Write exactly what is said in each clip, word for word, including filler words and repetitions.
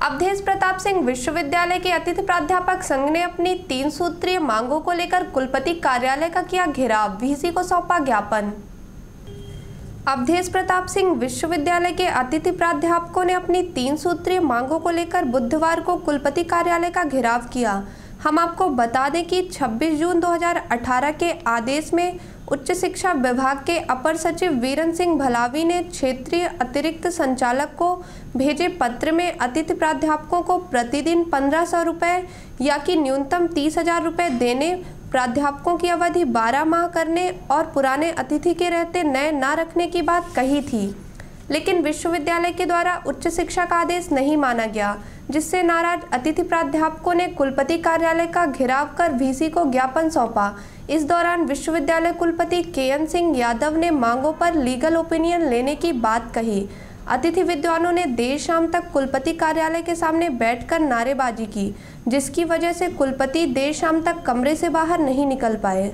अवधेश प्रताप सिंह विश्वविद्यालय के अतिथि प्राध्यापक संघ ने अपनी तीन सूत्रीय मांगों को लेकर कुलपति कार्यालय का किया घेराव, वीसी को सौंपा ज्ञापन। अवधेश प्रताप सिंह विश्वविद्यालय के अतिथि प्राध्यापकों ने अपनी तीन सूत्रीय मांगों को लेकर बुधवार को कुलपति कार्यालय का घेराव किया। हम आपको बता दें कि छब्बीस जून दो हज़ार अठारह के आदेश में उच्च शिक्षा विभाग के अपर सचिव वीरन सिंह भलावी ने क्षेत्रीय अतिरिक्त संचालक को भेजे पत्र में अतिथि प्राध्यापकों को प्रतिदिन पंद्रह सौ रुपये या कि न्यूनतम तीस हजार रुपये देने, प्राध्यापकों की अवधि बारह माह करने और पुराने अतिथि के रहते नए न रखने की बात कही थी। लेकिन विश्वविद्यालय के द्वारा उच्च शिक्षा का आदेश नहीं माना गया, जिससे नाराज अतिथि प्राध्यापकों ने कुलपति कार्यालय का घेराव कर वीसी को ज्ञापन सौंपा। इस दौरान विश्वविद्यालय कुलपति के एन सिंह यादव ने मांगों पर लीगल ओपिनियन लेने की बात कही। अतिथि विद्वानों ने देर शाम तक कुलपति कार्यालय के सामने बैठकर नारेबाजी की, जिसकी वजह से कुलपति देर शाम तक कमरे से बाहर नहीं निकल पाए।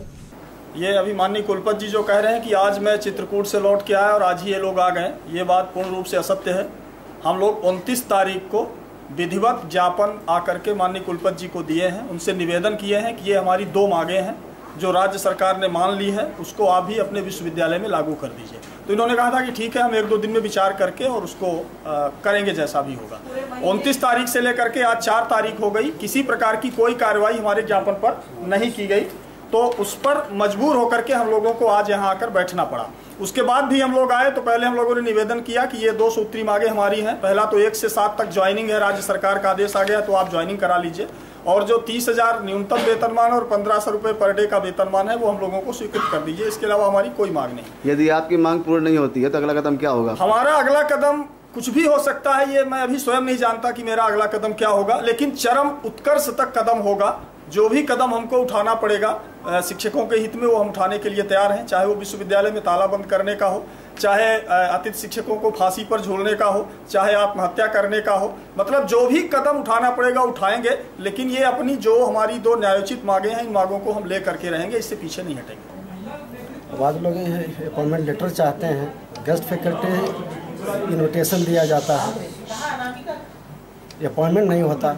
ये अभी माननीय कुलपति जी जो कह रहे हैं कि आज मैं चित्रकूट से लौट के आया और आज ही ये लोग आ गए, ये बात पूर्ण रूप से असत्य है। हम लोग उनतीस तारीख को विधिवत ज्ञापन आकर के माननीय कुलपति जी को दिए हैं, उनसे निवेदन किए हैं कि ये हमारी दो मांगे हैं जो राज्य सरकार ने मान ली है, उसको आप भी अपने विश्वविद्यालय में लागू कर दीजिए। तो इन्होंने कहा था कि ठीक है, हम एक दो दिन में विचार करके और उसको आ, करेंगे जैसा भी होगा। उनतीस तारीख से लेकर के आज चार तारीख हो गई, किसी प्रकार की कोई कार्रवाई हमारे ज्ञापन पर नहीं की गई, तो उस पर मजबूर होकर के हम लोगों को आज यहाँ आकर बैठना पड़ा। उसके बाद भी हम लोग आए तो पहले हम लोगों ने निवेदन किया कि ये दो सूत्री मांगे हमारी हैं। पहला तो एक से सात तक ज्वाइनिंग है, राज्य सरकार का आदेश आ गया तो आप ज्वाइनिंग करा लीजिए, और जो तीस हजार न्यूनतम वेतनमान और पंद्रह सौ रुपये पर डे का वेतनमान है वो हम लोगों को स्वीकृत कर दीजिए। इसके अलावा हमारी कोई मांग नहीं। यदि आपकी मांग पूर्ण नहीं होती है तो अगला कदम क्या होगा? हमारा अगला कदम कुछ भी हो सकता है, ये मैं अभी स्वयं नहीं जानता कि मेरा अगला कदम क्या होगा, लेकिन चरम उत्कर्ष तक कदम होगा। जो भी कदम हमको उठाना पड़ेगा शिक्षकों के हित में वो हम उठाने के लिए तैयार हैं, चाहे वो विश्वविद्यालय में ताला बंद करने का हो, चाहे अतिथि शिक्षकों को फांसी पर झूलने का हो, चाहे आत्महत्या करने का हो, मतलब जो भी कदम उठाना पड़ेगा उठाएंगे। लेकिन ये अपनी जो हमारी दो न्यायोचित मांगे हैं, इन मांगों को हम ले करके रहेंगे, इससे पीछे नहीं हटेंगे। बाद लोग अपॉइंटमेंट लेटर चाहते हैं, गेस्ट फैकल्टी इन्विटेशन दिया जाता है, अपॉइंटमेंट नहीं होता,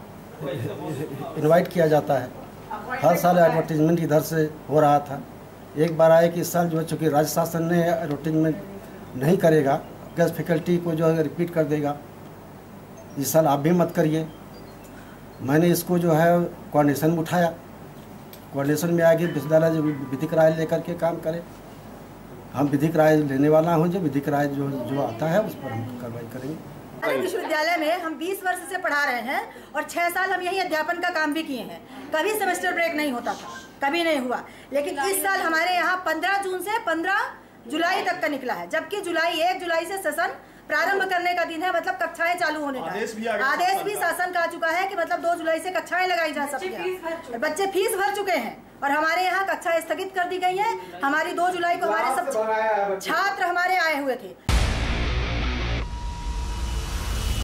इनवाइट किया जाता है। हर साल एडवर्टीजमेंट इधर से हो रहा था। एक बार आए कि इस साल जो है चूँकि राज्य शासन ने एडवर्टीजमेंट नहीं करेगा, गेस्ट फैकल्टी को जो है रिपीट कर देगा, इस साल आप भी मत करिए। मैंने इसको जो है कोऑर्डिनेशन में उठाया, कोऑर्डिनेशन में आगे विश्वविद्यालय जो विधिक राय लेकर के काम करे। हम विधिक राय लेने वाला हूँ, जो विधिक राय जो जो आता है उस पर हम कार्रवाई करेंगे। विश्वविद्यालय में हम बीस वर्ष से पढ़ा रहे हैं और छह साल हम यही अध्यापन का काम भी किए हैं। कभी सेमेस्टर ब्रेक नहीं होता था, कभी नहीं हुआ। लेकिन इस साल हमारे यहाँ पंद्रह जून से पंद्रह जुलाई तक का निकला है, जबकि जुलाई एक जुलाई से सेशन प्रारंभ करने का दिन है, मतलब कक्षाएं चालू होने का आदेश भी, आदेश भी शासन का आ चुका है कि मतलब दो जुलाई से कक्षाएं लगाई जा सकती हैं। बच्चे फीस भर चुके हैं और हमारे यहाँ कक्षाएं स्थगित कर दी गई है। हमारी दो जुलाई को हमारे सब छात्र हमारे आए हुए थे।